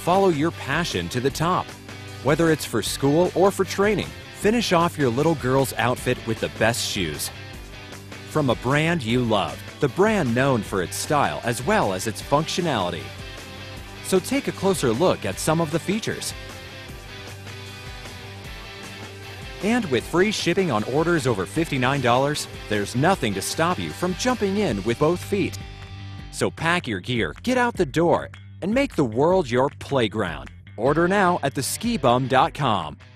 follow your passion to the top. Whether it's for school or for training, finish off your little girl's outfit with the best shoes. From a brand you love, the brand known for its style as well as its functionality. So take a closer look at some of the features. And with free shipping on orders over $59, there's nothing to stop you from jumping in with both feet. So pack your gear, get out the door, and make the world your playground. Order now at theskibum.com.